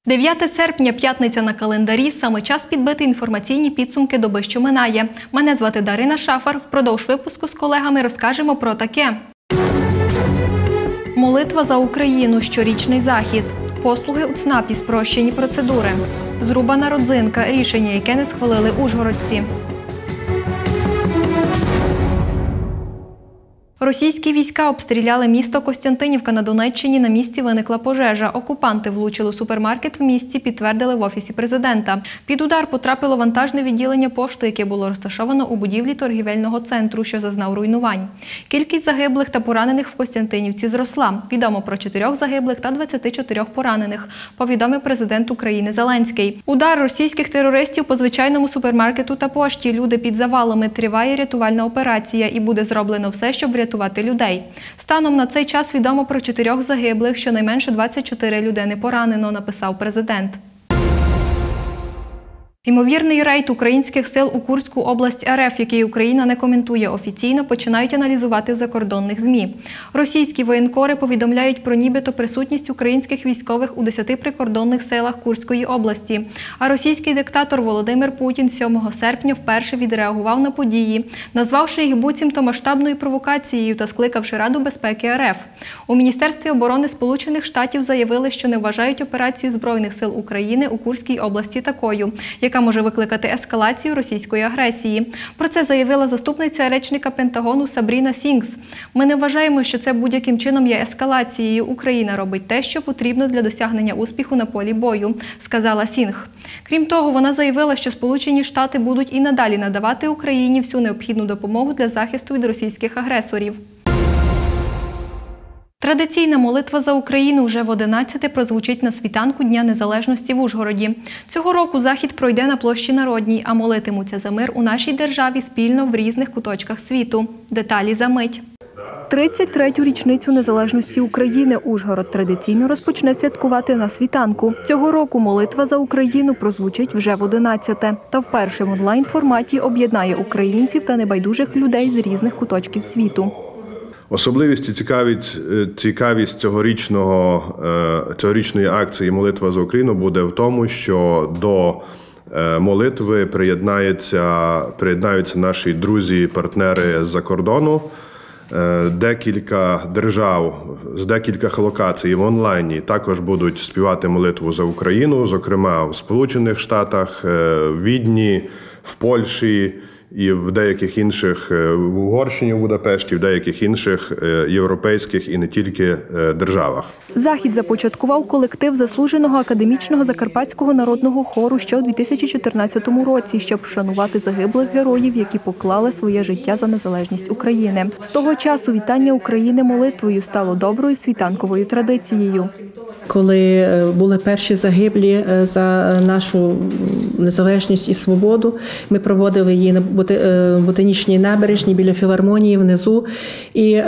9 серпня, п'ятниця на календарі, саме час підбити інформаційні підсумки доби, що минає. Мене звати Дарина Шафар. Впродовж випуску з колегами розкажемо про таке. Молитва за Україну – щорічний захід. Послуги у ЦНАПі – спрощені процедури. Зрубана родзинка – рішення, яке не схвалили ужгородці. Російські війська обстріляли місто Костянтинівка на Донеччині. На місці виникла пожежа. Окупанти влучили у супермаркет в місті, підтвердили в Офісі Президента. Під удар потрапило вантажне відділення пошти, яке було розташовано у будівлі торгівельного центру, що зазнав руйнувань. Кількість загиблих та поранених в Костянтинівці зросла. Відомо про 4 загиблих та 24 поранених, повідомив президент України Зеленський. Удар російських терористів по звичайному супермаркету та пошті. Люди під завалами. Триває рятувальна операція і буде зроблено все, щоб врятувати людей. Станом на цей час відомо про 4 загиблих, щонайменше 24 людини поранено, написав президент. Ймовірний рейд українських сил у Курську область РФ, який Україна не коментує офіційно, починають аналізувати в закордонних ЗМІ. Російські воєнкори повідомляють про нібито присутність українських військових у 10 прикордонних селах Курської області. А російський диктатор Володимир Путін 7 серпня вперше відреагував на події, назвавши їх буцімто масштабною провокацією та скликавши Раду безпеки РФ. У Міністерстві оборони Сполучених Штатів заявили, що не вважають операцію Збройних сил України у Курській області такою, яка може викликати ескалацію російської агресії. Про це заявила заступниця речника Пентагону Сабріна Сінгс. «Ми не вважаємо, що це будь-яким чином є ескалацією. Україна робить те, що потрібно для досягнення успіху на полі бою», – сказала Сінг. Крім того, вона заявила, що Сполучені Штати будуть і надалі надавати Україні всю необхідну допомогу для захисту від російських агресорів. Традиційна молитва за Україну вже в 11-те прозвучить на світанку Дня Незалежності в Ужгороді. Цього року захід пройде на площі Народній, а молитимуться за мир у нашій державі спільно в різних куточках світу. Деталі за мить. 33-ю річницю незалежності України Ужгород традиційно розпочне святкувати на світанку. Цього року молитва за Україну прозвучить вже в 11-те. Та вперше в онлайн-форматі об'єднає українців та небайдужих людей з різних куточків світу. Особливість і цікавість цьогорічної акції «Молитва за Україну» буде в тому, що до молитви приєднаються наші друзі і партнери з-за кордону. Декілька держав з декількох локацій в онлайні також будуть співати молитву за Україну, зокрема в Сполучених Штатах, в Відні, в Польщі і в деяких інших, в Угорщині, в Будапешті, в деяких інших європейських і не тільки державах. Захід започаткував колектив заслуженого академічного Закарпатського народного хору ще у 2014 році, щоб вшанувати загиблих героїв, які поклали своє життя за незалежність України. З того часу вітання України молитвою стало доброю світанковою традицією. Коли були перші загиблі за нашу незалежність і свободу, ми проводили її на Ботанічній набережній біля філармонії внизу. І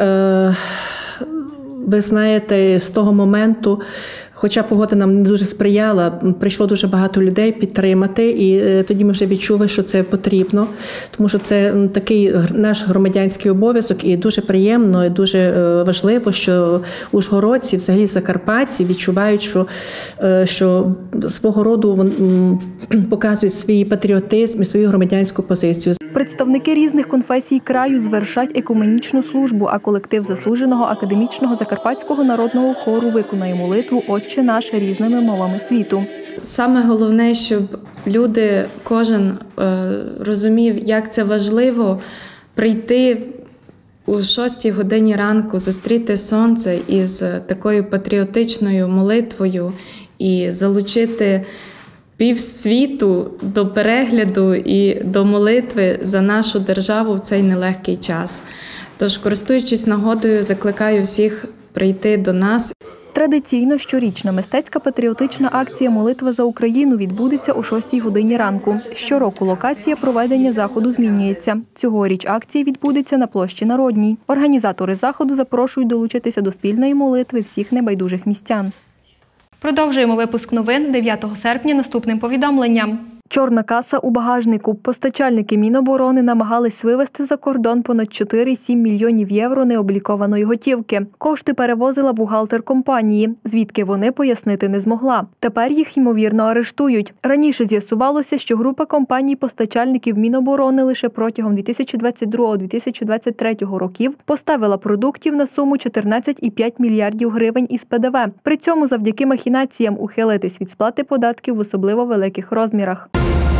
ви знаєте, з того моменту, хоча погода нам не дуже сприяла, прийшло дуже багато людей підтримати, і тоді ми вже відчули, що це потрібно, тому що це такий наш громадянський обов'язок, і дуже приємно, і дуже важливо, що ужгородці, взагалі закарпатці відчувають, що свого роду показують свій патріотизм і свою громадянську позицію. Представники різних конфесій краю звершать екуменічну службу, а колектив заслуженого академічного Закарпатського народного хору виконає молитву «Отче наш» різними мовами світу. Саме головне, щоб люди, кожен розумів, як це важливо прийти у 6 годині ранку, зустріти сонце із такою патріотичною молитвою і залучити півсвіту до перегляду і до молитви за нашу державу в цей нелегкий час. Тож, користуючись нагодою, закликаю всіх прийти до нас. Традиційно щорічна мистецька патріотична акція «Молитва за Україну» відбудеться о 6 годині ранку. Щороку локація проведення заходу змінюється. Цьогоріч акція відбудеться на площі Народній. Організатори заходу запрошують долучитися до спільної молитви всіх небайдужих містян. Продовжуємо випуск новин 9 серпня наступним повідомленням. Чорна каса у багажнику. Постачальники Міноборони намагались вивезти за кордон понад 4,7 мільйонів євро необлікованої готівки. Кошти перевозила бухгалтер компанії, звідки вони пояснити не змогла. Тепер їх, ймовірно, арештують. Раніше з'ясувалося, що група компаній-постачальників Міноборони лише протягом 2022-2023 років поставила продуктів на суму 14,5 мільярдів гривень із ПДВ. При цьому завдяки махінаціям ухилитись від сплати податків в особливо великих розмірах.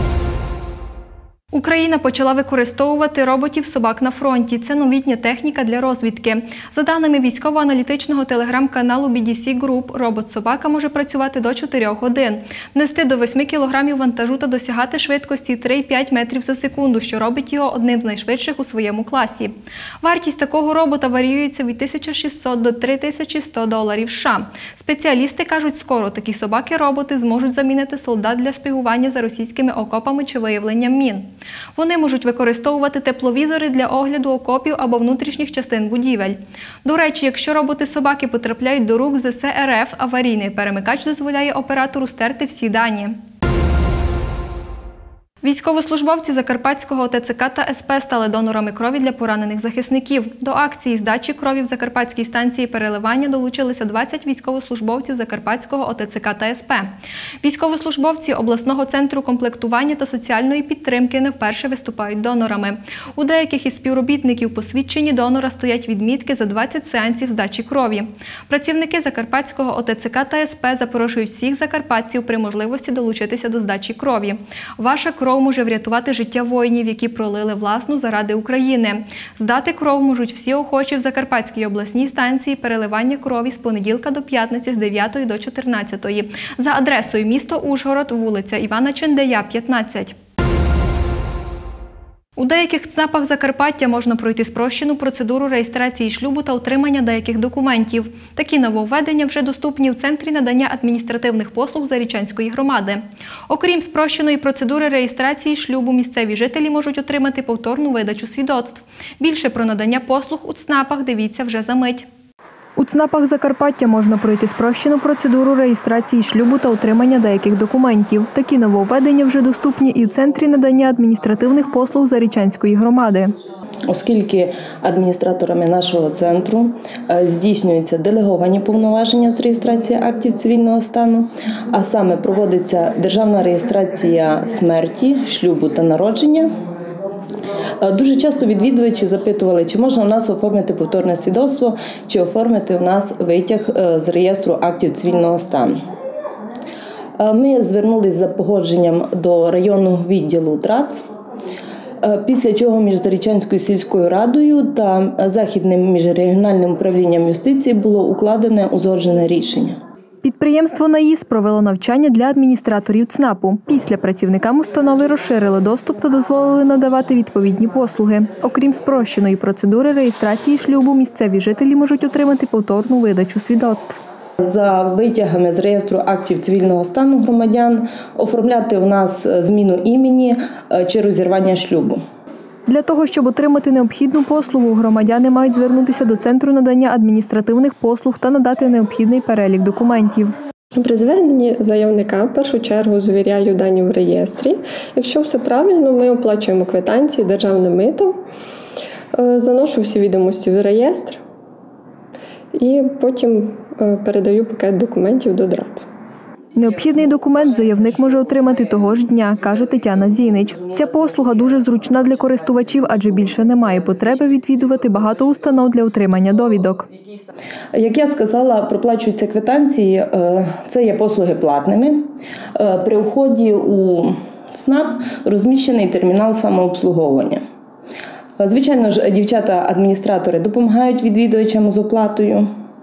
Україна почала використовувати роботів-собак на фронті. Це новітня техніка для розвідки. За даними військово-аналітичного телеграм-каналу BDC Group, робот-собака може працювати до 4 годин, нести до 8 кілограмів вантажу та досягати швидкості 3,5 метрів за секунду, що робить його одним з найшвидших у своєму класі. Вартість такого робота варіюється від 1600 до 3100 доларів США. Спеціалісти кажуть, скоро такі собаки-роботи зможуть замінити солдат для шпигування за російськими окопами чи виявленням мін. Вони можуть використовувати тепловізори для огляду окопів або внутрішніх частин будівель. До речі, якщо роботи-собаки потрапляють до рук ЗС РФ, аварійний перемикач дозволяє оператору стерти всі дані. Військовослужбовці Закарпатського ОТЦК та СП стали донорами крові для поранених захисників. До акції здачі крові в Закарпатській станції переливання долучилися 20 військовослужбовців Закарпатського ОТЦК та СП. Військовослужбовці обласного центру комплектування та соціальної підтримки не вперше виступають донорами. У деяких із співробітників посвідченні донора стоять відмітки за 20 сеансів здачі крові. Працівники Закарпатського ОТЦК та СП запрошують всіх закарпатців при можливості долучитися до здачі крові. Ваша кров може врятувати життя воїнів, які пролили власну заради України. Здати кров можуть всі охочі в Закарпатській обласній станції переливання крові з понеділка до п'ятниці з 9 до 14 за адресою місто Ужгород, вулиця Івана Чендея, 15. У деяких ЦНАПах Закарпаття можна пройти спрощену процедуру реєстрації шлюбу та отримання деяких документів. Такі нововведення вже доступні в Центрі надання адміністративних послуг Зарічанської громади. Окрім спрощеної процедури реєстрації шлюбу, місцеві жителі можуть отримати повторну видачу свідоцтв. Більше про надання послуг у ЦНАПах дивіться вже за мить. У ЦНАПах Закарпаття можна пройти спрощену процедуру реєстрації шлюбу та отримання деяких документів. Такі нововведення вже доступні і в Центрі надання адміністративних послуг Зарічанської громади. Оскільки адміністраторами нашого центру здійснюються делеговані повноваження з реєстрації актів цивільного стану, а саме проводиться державна реєстрація смерті, шлюбу та народження, дуже часто відвідувачі запитували, чи можна у нас оформити повторне свідоцтво, чи оформити у нас витяг з реєстру актів цивільного стану. Ми звернулися за погодженням до районного відділу ДРАЦ, після чого між Зарічанською сільською радою та Західним міжрегіональним управлінням юстиції було укладене узгоджене рішення. Підприємство «НАїС» провело навчання для адміністраторів ЦНАПу. Після працівникам установи розширили доступ та дозволили надавати відповідні послуги. Окрім спрощеної процедури реєстрації шлюбу, місцеві жителі можуть отримати повторну видачу свідоцтв. За витягами з реєстру актів цивільного стану громадян оформляти у нас зміну імені чи розірвання шлюбу. Для того, щоб отримати необхідну послугу, громадяни мають звернутися до Центру надання адміністративних послуг та надати необхідний перелік документів. При зверненні заявника в першу чергу звіряю дані в реєстрі. Якщо все правильно, ми оплачуємо квитанції, державне мито, заношу всі відомості в реєстр і потім передаю пакет документів до ДРАЦ. Необхідний документ заявник може отримати того ж дня, каже Тетяна Зінич. Ця послуга дуже зручна для користувачів, адже більше немає потреби відвідувати багато установ для отримання довідок. Як я сказала, проплачуються квитанції, це є послуги платними. При вході у ЦНАП розміщений термінал самообслуговування. Звичайно ж, дівчата-адміністратори допомагають відвідувачам з оплатою.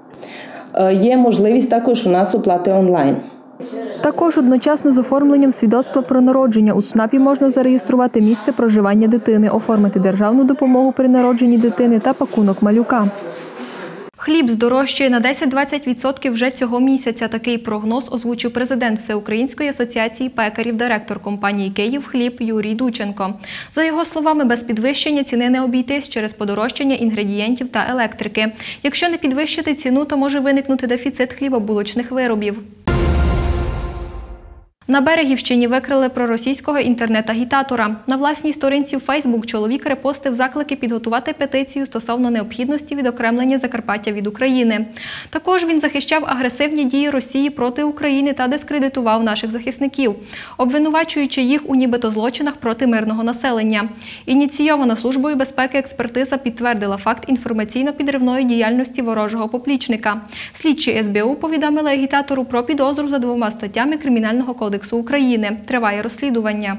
Є можливість також у нас оплати онлайн. Також одночасно з оформленням свідоцтва про народження у ЦНАПі можна зареєструвати місце проживання дитини, оформити державну допомогу при народженні дитини та пакунок малюка. Хліб здорожчає на 10-20% вже цього місяця. Такий прогноз озвучив президент Всеукраїнської асоціації пекарів, директор компанії «Київхліб» Юрій Дученко. За його словами, без підвищення ціни не обійтись через подорожчання інгредієнтів та електрики. Якщо не підвищити ціну, то може виникнути дефіцит хлібобулочних виробів. На Берегівщині викрили проросійського інтернет-агітатора. На власній сторінці у Фейсбук чоловік репостив заклики підготувати петицію стосовно необхідності відокремлення Закарпаття від України. Також він захищав агресивні дії Росії проти України та дискредитував наших захисників, обвинувачуючи їх у нібито злочинах проти мирного населення. Ініційована Службою безпеки експертиза підтвердила факт інформаційно-підривної діяльності ворожого поплічника. Слідчі СБУ повідомили агітатору про підозру за 2 статтями Кримінального кодексу України. Триває розслідування.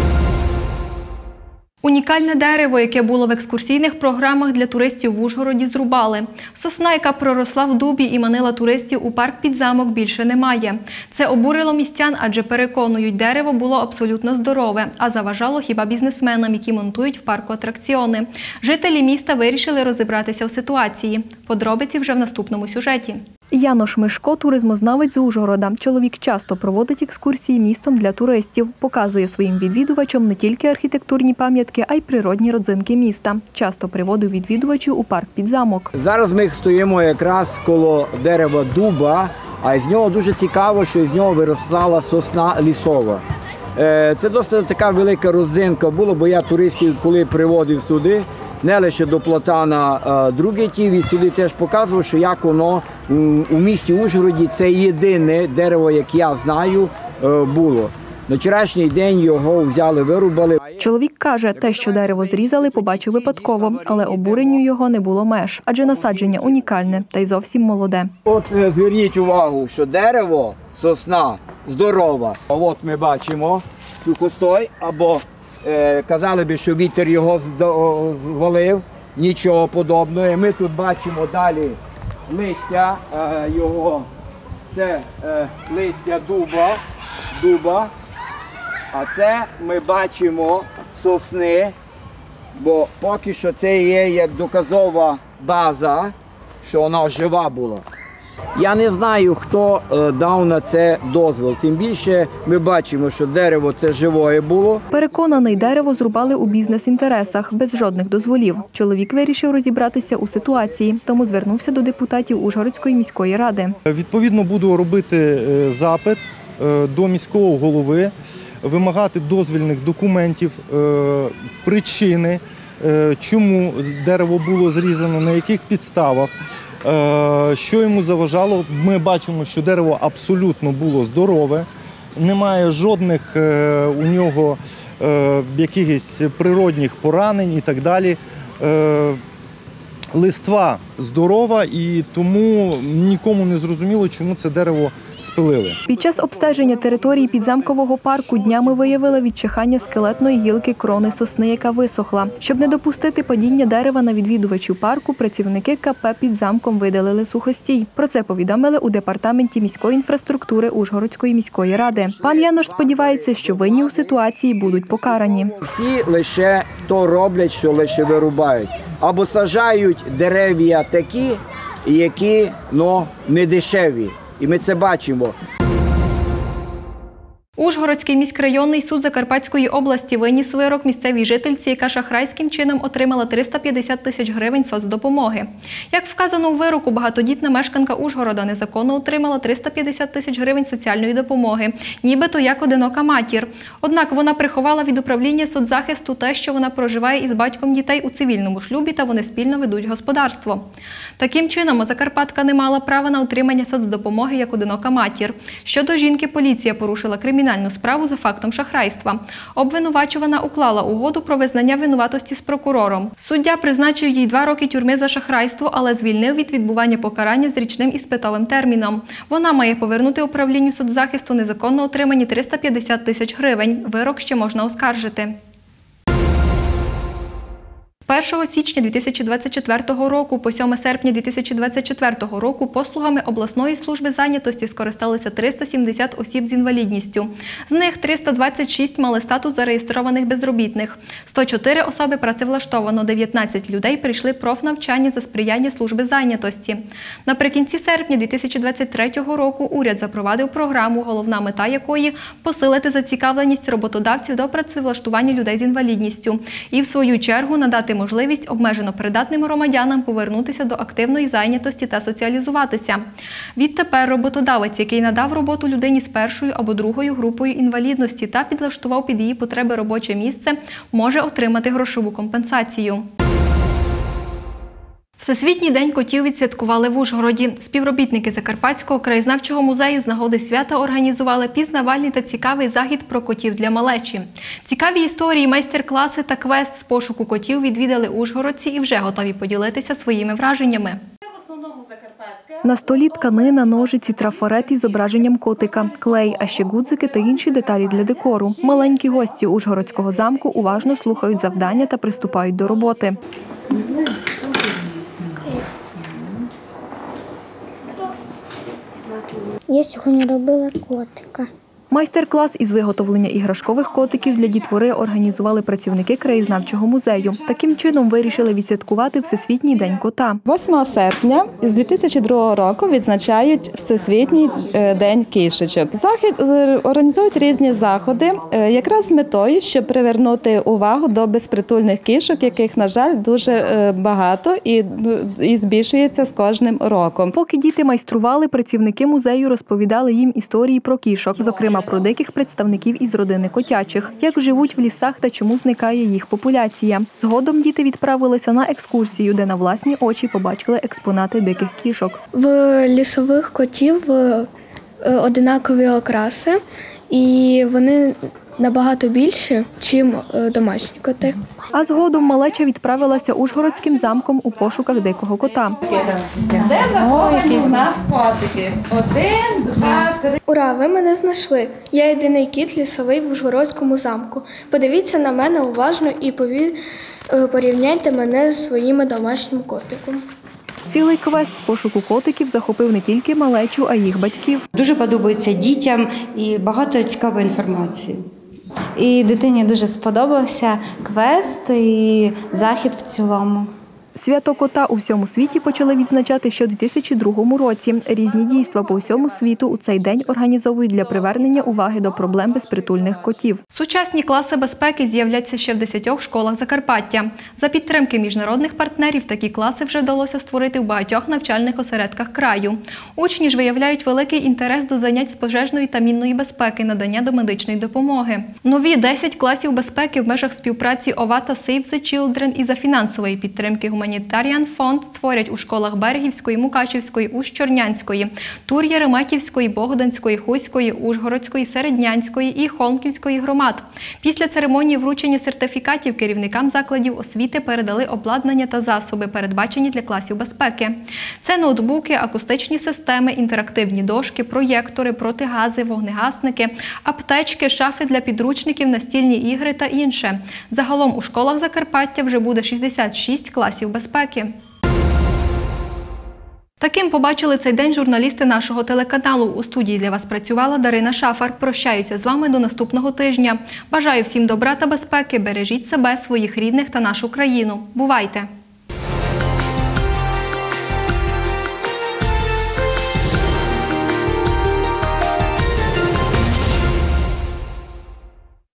Унікальне дерево, яке було в екскурсійних програмах для туристів в Ужгороді, зрубали. Сосна, яка проросла в дубі і манила туристів у парк під замок, більше немає. Це обурило містян, адже, переконують, дерево було абсолютно здорове, а заважало хіба бізнесменам, які монтують в парку атракціони. Жителі міста вирішили розібратися в ситуації. Подробиці вже в наступному сюжеті. Янош Мишко – туризмознавець з Ужгорода. Чоловік часто проводить екскурсії містом для туристів. Показує своїм відвідувачам не тільки архітектурні пам'ятки, а й природні родзинки міста. Часто приводив відвідувачів у парк під замок. Зараз ми стоїмо якраз коло дерева дуба, а з нього дуже цікаво, що з нього виростала сосна лісова. Це досить така велика родзинка була, бо я туристів, коли приводив сюди, не лише до Платана Другетів, і сюди теж показував, що як воно у місті Ужгороді це єдине дерево, як я знаю, було. На вчорашній день його взяли, вирубали. Чоловік каже, те, що дерево зрізали, побачив випадково, але обуренню його не було меж, адже насадження унікальне та й зовсім молоде. От зверніть увагу, що дерево, сосна, здорова. От ми бачимо сухостой, або казали б, що вітер його звалив, нічого подобного. Ми тут бачимо далі листя його, це листя дуба, а це ми бачимо сосни, бо поки що це є як доказова база, що вона жива була. Я не знаю, хто дав на це дозвіл. Тим більше ми бачимо, що дерево це живе було. Переконаний, дерево зрубали у бізнес-інтересах, без жодних дозволів. Чоловік вирішив розібратися у ситуації, тому звернувся до депутатів Ужгородської міської ради. Відповідно, буду робити запит до міського голови, вимагати дозвільних документів, причини, чому дерево було зрізано, на яких підставах. Що йому заважало? Ми бачимо, що дерево абсолютно було здорове, немає жодних у нього якихось природних поранень і так далі. Листва здорова, і тому нікому не зрозуміло, чому це дерево спилили. Під час обстеження території підзамкового парку днями виявили відчихання скелетної гілки крони сосни, яка висохла. Щоб не допустити падіння дерева на відвідувачів парку, працівники КП під замком видалили сухостій. Про це повідомили у департаменті міської інфраструктури Ужгородської міської ради. Пан Янош сподівається, що винні у ситуації будуть покарані. Всі лише то роблять, що лише вирубають. Або саджають дерев'я такі, які не дешеві. І ми це бачимо. Ужгородський міськрайонний суд Закарпатської області виніс вирок місцевій жительці, яка шахрайським чином отримала 350 тисяч гривень соцдопомоги. Як вказано у вироку, багатодітна мешканка Ужгорода незаконно отримала 350 тисяч гривень соціальної допомоги, нібито як одинока матір. Однак вона приховала від управління соцзахисту те, що вона проживає із батьком дітей у цивільному шлюбі та вони спільно ведуть господарство. Таким чином, закарпатка не мала права на отримання соцдопомоги як одинока матір. Щодо жінки, поліція порушила кримінальну справу за фактом шахрайства. Обвинувачувана уклала угоду про визнання винуватості з прокурором. Суддя призначив їй 2 роки тюрми за шахрайство, але звільнив від відбування покарання з річним іспитовим терміном. Вона має повернути управлінню соцзахисту незаконно отримані 350 тисяч гривень. Вирок ще можна оскаржити. 1 січня 2024 року по 7 серпня 2024 року послугами обласної служби зайнятості скористалися 370 осіб з інвалідністю. З них 326 мали статус зареєстрованих безробітних. 104 особи працевлаштовано, 19 людей прийшли профнавчання за сприяння служби зайнятості. Наприкінці серпня 2023 року уряд запровадив програму, головна мета якої – посилити зацікавленість роботодавців до працевлаштування людей з інвалідністю і, в свою чергу, надати можливість обмежено придатним громадянам повернутися до активної зайнятості та соціалізуватися. Відтепер роботодавець, який надав роботу людині з першою або другою групою інвалідності та підлаштував під її потреби робоче місце, може отримати грошову компенсацію. Всесвітній день котів відсвяткували в Ужгороді. Співробітники Закарпатського краєзнавчого музею з нагоди свята організували пізнавальний та цікавий захід про котів для малечі. Цікаві історії, майстер-класи та квест з пошуку котів відвідали ужгородці і вже готові поділитися своїми враженнями. На столі тканина, ножиці, трафарет із зображенням котика, клей, а ще гудзики та інші деталі для декору. Маленькі гості Ужгородського замку уважно слухають завдання та приступають до роботи. Я сьогодні робила котика. Майстер-клас із виготовлення іграшкових котиків для дітвори організували працівники краєзнавчого музею. Таким чином вирішили відсвяткувати Всесвітній день кота. 8 серпня з 2002 року відзначають Всесвітній день кішечок. Захід організують різні заходи, якраз з метою, щоб привернути увагу до безпритульних кішок, яких, на жаль, дуже багато і збільшується з кожним роком. Поки діти майстрували, працівники музею розповідали їм історії про кішок, зокрема про диких представників із родини котячих, як живуть в лісах та чому зникає їх популяція. Згодом діти відправилися на екскурсію, де на власні очі побачили експонати диких кішок. В лісових котів однакові окраси, і вони набагато більші, ніж домашні коти. А згодом малеча відправилася Ужгородським замком у пошуках дикого кота. Де заховані у нас котики? 1, 2, 3. Ура, ви мене знайшли. Я єдиний кіт лісовий в Ужгородському замку. Подивіться на мене уважно і порівняйте мене з своїм домашнім котиком. Цілий квест з пошуку котиків захопив не тільки малечу, а й їх батьків. Дуже подобається дітям і багато цікавої інформації. І дитині дуже сподобався квест і захід в цілому. Свято кота у всьому світі почали відзначати ще у 2002 році. Різні дійства по всьому світу у цей день організовують для привернення уваги до проблем безпритульних котів. Сучасні класи безпеки з'являться ще в 10 школах Закарпаття. За підтримки міжнародних партнерів такі класи вже вдалося створити в багатьох навчальних осередках краю. Учні ж виявляють великий інтерес до занять з пожежної та мінної безпеки, надання домедичної допомоги. Нові 10 класів безпеки в межах співпраці ОВА та Save the Children і за фінансової підтримки Humanitarian Fund створять у школах Берегівської, Мукачівської, Ущорнянської, Тур'я-Реметівської, Богданської, Хуської, Ужгородської, Середнянської і Холмківської громад. Після церемонії вручення сертифікатів керівникам закладів освіти передали обладнання та засоби, передбачені для класів безпеки. Це ноутбуки, акустичні системи, інтерактивні дошки, проєктори, протигази, вогнегасники, аптечки, шафи для підручників, настільні ігри та інше. Загалом у школах Закарпаття вже буде 66 класів безпеки. Таким побачили цей день журналісти нашого телеканалу. У студії для вас працювала Дарина Шафар. Прощаюся з вами до наступного тижня. Бажаю всім добра та безпеки. Бережіть себе, своїх рідних та нашу країну. Бувайте!